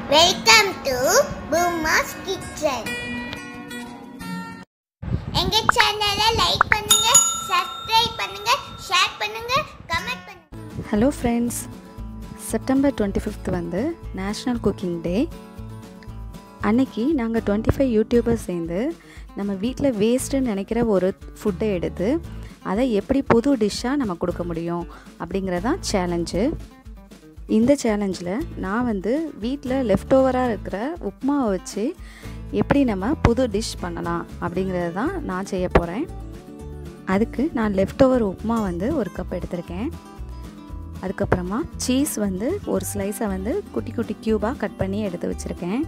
Welcome to BOOMA'S Kitchen. எங்க சேனலை like பண்ணுங்க, சப்ஸ்கிரைப் பண்ணுங்க, ஷேர் பண்ணுங்க, கமெண்ட் பண்ணுங்க. ஹலோ ஃப்ரெண்ட்ஸ், செப்டம்பர் 25 வந்து நேஷ்னல் குக்கிங் டே. அன்னைக்கு நாங்கள் 25 யூடியூபர்ஸ் சேர்ந்து நம்ம வீட்டில் வேஸ்ட்டுன்னு நினைக்கிற ஒரு ஃபுட்டை எடுத்து அதை எப்படி புது டிஷ்ஷாக நம்ம கொடுக்க முடியும் அப்படிங்கிறதான் சேலஞ்சு. இந்த சேலஞ்சில் நான் வந்து வீட்டில் லெஃப்ட் ஓவராக இருக்கிற உப்மாவை வச்சு எப்படி நம்ம புது டிஷ் பண்ணலாம் அப்படிங்கிறது தான் நான் செய்ய போகிறேன். அதுக்கு நான் லெஃப்ட் ஓவர் உப்மா வந்து ஒரு கப் எடுத்திருக்கேன். அதுக்கப்புறமா சீஸ் வந்து ஒரு ஸ்லைஸை வந்து குட்டி குட்டி க்யூபாக கட் பண்ணி எடுத்து வச்சுருக்கேன்.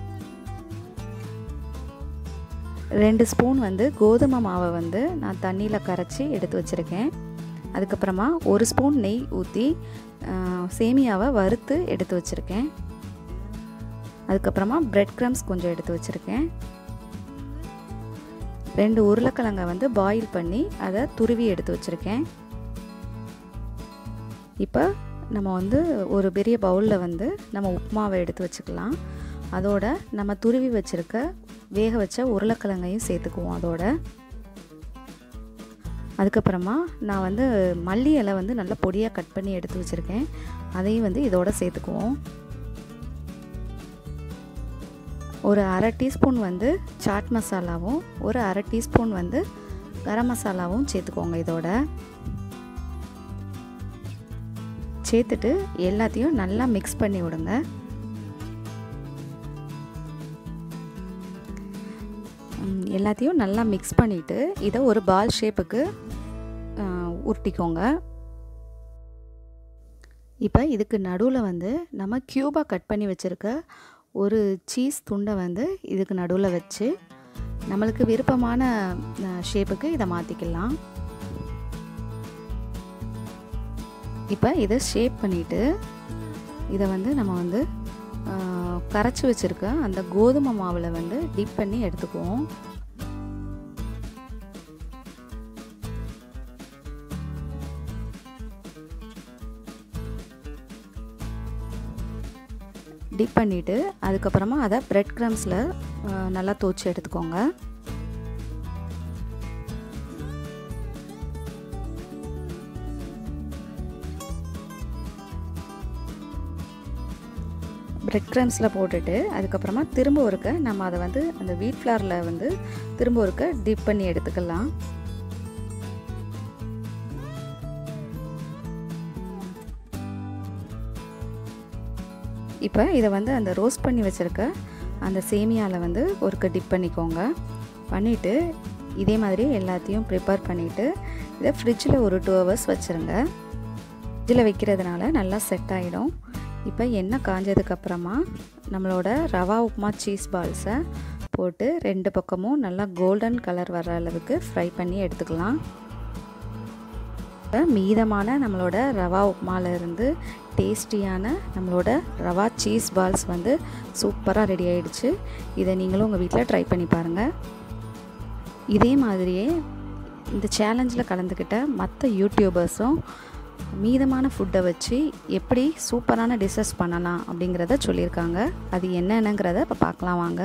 2 ஸ்பூன் வந்து கோதுமை மாவை வந்து நான் தண்ணியில் கரைச்சி எடுத்து வச்சுருக்கேன். அதுக்கப்புறமா 1 ஸ்பூன் நெய் ஊற்றி சேமியாவை வறுத்து எடுத்து வச்சுருக்கேன். அதுக்கப்புறமா பிரெட் க்ரம்ஸ் கொஞ்சம் எடுத்து வச்சுருக்கேன். 2 உருளைக்கிழங்கை வந்து பாயில் பண்ணி அதை துருவி எடுத்து வச்சுருக்கேன். இப்போ நம்ம வந்து ஒரு பெரிய பவுலில் வந்து நம்ம உப்புமாவை எடுத்து வச்சுக்கலாம். அதோட நம்ம துருவி வச்சுருக்க வேக வச்ச உருளைக்கிழங்கையும் சேர்த்துக்குவோம் அதோட. அதுக்கப்புறமா நான் வந்து மல்லி இலை வந்து நல்லா பொடியாக கட் பண்ணி எடுத்து வச்சுருக்கேன். அதையும் வந்து இதோட சேர்த்துக்குவோம். ஒரு 1/2 டீஸ்பூன் வந்து சாட் மசாலாவும் ஒரு 1/2 டீஸ்பூன் வந்து கரம் மசாலாவும் சேர்த்துக்கோங்க. இதோட சேர்த்துட்டு எல்லாத்தையும் நல்லா மிக்ஸ் பண்ணி விடுங்க. எல்லாத்தையும் நல்லா மிக்ஸ் பண்ணிவிட்டு இதை ஒரு பால் ஷேப்புக்கு உருட்டிக்கோங்க. இப்போ இதுக்கு நடுவில் வந்து நம்ம க்யூபாக கட் பண்ணி வச்சுருக்க ஒரு சீஸ் துண்டை வந்து இதுக்கு நடுவில் வச்சு நம்மளுக்கு விருப்பமான ஷேப்புக்கு இதை மாற்றிக்கலாம். இப்போ இதை ஷேப் பண்ணிவிட்டு இதை வந்து நம்ம வந்து கரைச்சி வச்சுருக்க அந்த கோதுமை மாவில் வந்து டிப் பண்ணி எடுத்துக்குவோம். டிப் பண்ணிவிட்டு அதுக்கப்புறமா அதை பிரெட் க்ரம்ஸில் நல்லா தோய்ச்சி எடுத்துக்கோங்க. பிரெட் க்ரம்ஸில் போட்டுட்டு அதுக்கப்புறமா திரும்ப ஒருக்க நம்ம அதை வந்து அந்த வீட் ஃப்ளாரில் வந்து திரும்ப ஒருக்க டிப் பண்ணி எடுத்துக்கலாம். இப்போ இதை வந்து அந்த ரோஸ்ட் பண்ணி வச்சுருக்க அந்த சேமியாவில் வந்து ஒருக்க டிப் பண்ணிக்கோங்க. பண்ணிவிட்டு இதே மாதிரி எல்லாத்தையும் ப்ரிப்பேர் பண்ணிவிட்டு இதை ஃப்ரிட்ஜில் ஒரு 2 ஹவர்ஸ் வச்சுருங்க. ஃப்ரிட்ஜில் வைக்கிறதுனால நல்லா செட் ஆகிடும். இப்போ எண்ணெய் காஞ்சதுக்கப்புறமா நம்மளோட ரவா உப்மா சீஸ் பால்ஸை போட்டு 2 பக்கமும் நல்லா கோல்டன் கலர் வர அளவுக்கு ஃப்ரை பண்ணி எடுத்துக்கலாம். இப்போ மீதமான நம்மளோட ரவா உப்மாவிலேருந்து டேஸ்டியான நம்மளோட ரவா சீஸ் பால்ஸ் வந்து சூப்பராக ரெடி ஆகிடுச்சு. இதை நீங்களும் உங்கள் வீட்டில் ட்ரை பண்ணி பாருங்கள். இதே மாதிரியே இந்த சேலஞ்சில் கலந்துக்கிட்ட மற்ற யூடியூபர்ஸும் மீதமான ஃபுட்டை வச்சு எப்படி சூப்பரான டிஷ்ஷஸ் பண்ணலாம் அப்படிங்கிறத சொல்லியிருக்காங்க. அது என்னென்னங்கிறத இப்போ பார்க்கலாம் வாங்க.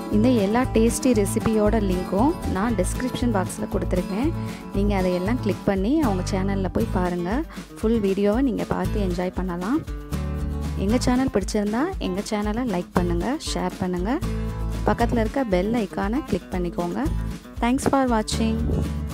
இந்த எல்லா டேஸ்டி ரெசிபியோட லிங்க்கும் நான் டிஸ்கிரிப்ஷன் பாக்ஸில் கொடுத்துருக்கேன். நீங்கள் அதையெல்லாம் கிளிக் பண்ணி அவங்க சேனலில் போய் பாருங்கள். ஃபுல் வீடியோவை நீங்கள் பார்த்து என்ஜாய் பண்ணலாம். எங்கள் சேனல் பிடிச்சிருந்தா எங்கள் சேனலை லைக் பண்ணுங்கள், ஷேர் பண்ணுங்கள், பக்கத்தில் இருக்க பெல் ஐக்கானை கிளிக் பண்ணிக்கோங்க. தேங்க்ஸ் ஃபார் வாட்சிங்.